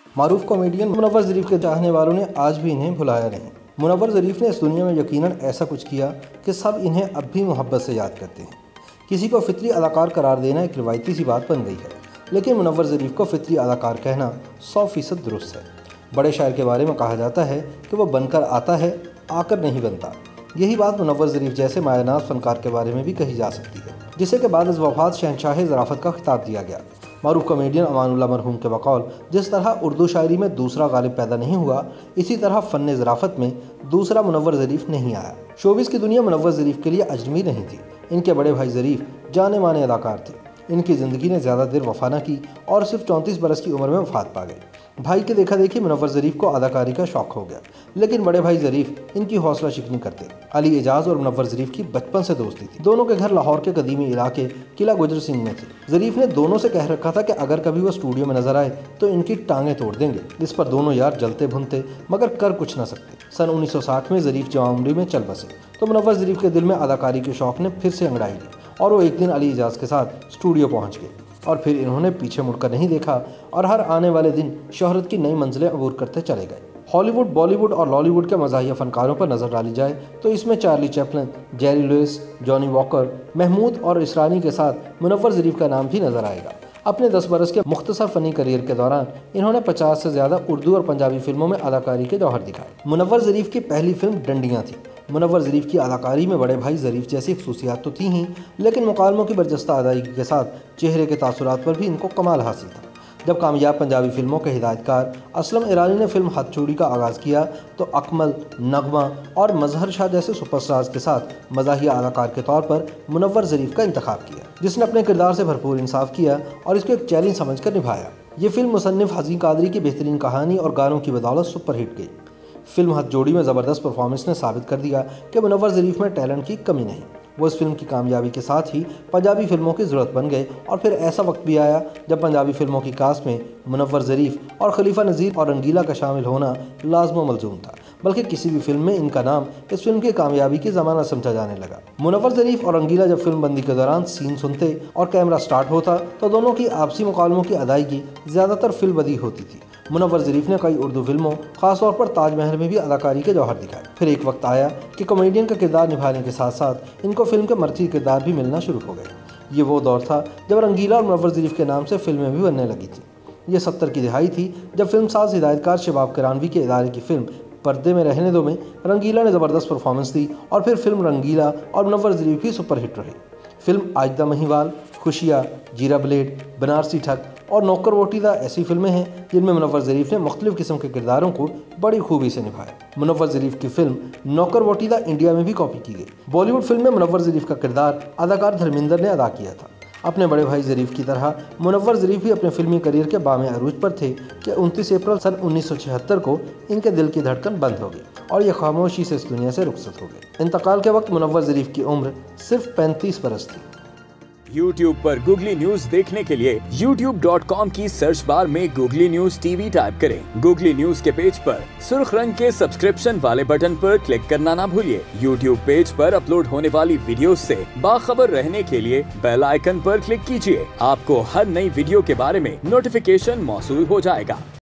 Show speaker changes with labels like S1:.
S1: मारूफ comedian Munawwar ज़रीफ के चाहने वालों ने आज भी इन्हें भुलाया नहीं। मुनव्वर ज़रीफ ने इस दुनिया में यकीनन ऐसा कुछ किया कि सब इन्हें अब भी मोहब्बत से याद करते हैं। किसी को फितरी अदाकार करार देना एक रिवायती सी बात बन गई है, लेकिन मुनव्वर ज़रीफ को फितरी अदाकार कहना 100% दुरुस्त है। बड़े शायर के बारे में कहा जाता है कि वह बनकर आता है, आकर नहीं बनता। यही बात मुनव्वर ज़रीफ जैसे मायनाज़ फ़नकार के बारे में भी कही जा सकती है, जिसे के बाद वफ़ात शहंशाह ज़राफ़त का खिताब दिया गया। मारूफ कॉमेडियन अमानुल्लाह मरहूम के बकौल जिस तरह उर्दू शायरी में दूसरा गालिब पैदा नहीं हुआ, इसी तरह फ़न ज़राफ़त में दूसरा मुनव्वर ज़रीफ नहीं आया। शोबिस की दुनिया मुनव्वर ज़रीफ के लिए अजनबी नहीं थी। इनके बड़े भाई ज़रीफ जाने माने अदाकार थे। इनकी ज़िंदगी ने ज़्यादा देर वफ़ा न की और सिर्फ 34 बरस की उम्र में वफ़ात पा गए। भाई के देखा देखी मुनव्वर ज़रीफ को अदाकारी का शौक़ हो गया, लेकिन बड़े भाई ज़रीफ इनकी हौसला शिकनी करते। अली एजाज़ और मुनव्वर ज़रीफ की बचपन से दोस्ती थी। दोनों के घर लाहौर के कदीमी इलाके किला गुजर सिंह में थे। ज़रीफ ने दोनों से कह रखा था कि अगर कभी वो स्टूडियो में नजर आए तो इनकी टांगें तोड़ देंगे। इस पर दोनों यार जलते भुनते मगर कर कुछ न सकते। सन 1960 में ज़रीफ जवां उम्री में चल बसे तो मुनव्वर ज़रीफ के दिल में अदाकारी के शौक़ ने फिर से अंगड़ाई ली और वो एक दिन अली एजाज़ के साथ स्टूडियो पहुँच गए और फिर इन्होंने पीछे मुड़कर नहीं देखा और हर आने वाले दिन शोहरत की नई मंजिलें अबूर करते चले गए। हॉलीवुड, बॉलीवुड और लॉलीवुड के मज़ाहिया फ़नकारों पर नज़र डाली जाए तो इसमें Charlie Chaplin, Jerry Lewis, Johnny Walker, Mehmood और इसरानी के साथ मुनव्वर ज़रीफ का नाम भी नज़र आएगा। अपने 10 बरस के मुख्तसर फ़नी करियर के दौरान इन्होंने 50 से ज़्यादा उर्दू और पंजाबी फिल्मों में अदाकारी के जौहर दिखाए। मुनव्वर ज़रीफ की पहली फिल्म डंडियाँ थी। मुनव्वर ज़रीफ की अदाकारी में बड़े भाई ज़रीफ जैसी खसूसियात तो थी ही, लेकिन मुकालमों की बरजस्ता अदायगी के साथ चेहरे के तासुरात पर भी इनको कमाल हासिल था। जब कामयाब पंजाबी फिल्मों के हिदायतकार असलम ईरानी ने फिल्म हथचूड़ी का आगाज़ किया तो अकमल, नगमा और मजहर शाह जैसे सुपरस्टार्स के साथ मज़ाहिया अदाकार के तौर पर मुनव्वर ज़रीफ का इंतखाब किया, जिसने अपने किरदार से भरपूर इंसाफ किया और इसको एक चैलेंज समझकर निभाया। ये फिल्म मुसन्निफ हज़ीम कादरी की बेहतरीन कहानी और गानों की बदौलत सुपरहिट गई। फिल्म हथजोड़ी में ज़बरदस्त परफॉर्मेंस ने साबित कर दिया कि मुनव्वर ज़रीफ में टैलेंट की कमी नहीं। वो इस फिल्म की कामयाबी के साथ ही पंजाबी फिल्मों की ज़रूरत बन गए और फिर ऐसा वक्त भी आया जब पंजाबी फिल्मों की कास्ट में मुनव्वर ज़रीफ और खलीफा नज़ीर और रंगीला का शामिल होना लाज़िम मलज़ूम था, बल्कि किसी भी फिल्म में इनका नाम इस फिल्म की कामयाबी की ज़माना समझा जाने लगा। मुनव्वर ज़रीफ और रंगीला जब फिल्म बंदी के दौरान सीन सुनते और कैमरा स्टार्ट होता तो दोनों की आपसी मुकालमों की अदायगी ज़्यादातर फिल्म बदी होती थी। मुनव्वर ज़रीफ ने कई उर्दू फिल्मों, खासतौर पर ताजमहल में भी अदाकारी के जौहर दिखाए। फिर एक वक्त आया कि कॉमेडियन का किरदार निभाने के साथ साथ इनको फिल्म के मर्ची किरदार भी मिलना शुरू हो गए। ये वो दौर था जब रंगीला और मुनव्वर ज़रीफ के नाम से फिल्में भी बनने लगी थी। ये 70 की दिहाई थी जब फिल्म साज हिदायतकार शबाब किरानवी के इदारे की फिल्म पर्दे में रहने दो में रंगीला ने ज़बरदस्त परफॉर्मेंस दी और फिर फिल्म रंगीला और मुनव्वर ज़रीफ भी सुपरहिट रही। फिल्म आजदा महिवाल, खुशियाँ, जीरा ब्लेड, बनारसी ठग और नौकर वोटीदा ऐसी फिल्में हैं जिनमें मुनव्वर ज़रीफ ने मुख्तलिफ किस्म के किरदारों को बड़ी खूबी से निभाया। मुनव्वर ज़रीफ की फिल्म नौकर वोटीदा इंडिया में भी कॉपी की गई। बॉलीवुड फिल्म में मुनव्वर ज़रीफ का किरदार अदाकार धर्मेंद्र ने अदा किया था। अपने बड़े भाई ज़रीफ की तरह मुनव्वर ज़रीफ भी अपने फिल्मी करियर के बामे अरूज पर थे कि 29 अप्रैल सन 1976 को इनके दिल की धड़कन बंद हो गई और ये खामोशी से इस दुनिया से रुखसत हो गए। इंतकाल के वक्त मुनव्वर ज़रीफ की उम्र सिर्फ 35 बरस थी।
S2: YouTube पर गूगली न्यूज देखने के लिए youtube.com की सर्च बार में गूगली न्यूज टीवी टाइप करें। गूगली न्यूज के पेज पर सुर्ख रंग के सब्सक्रिप्शन वाले बटन पर क्लिक करना ना भूलिए। YouTube पेज पर अपलोड होने वाली वीडियोस से बाखबर रहने के लिए बेल आइकन पर क्लिक कीजिए। आपको हर नई वीडियो के बारे में नोटिफिकेशन मौसूल हो जाएगा।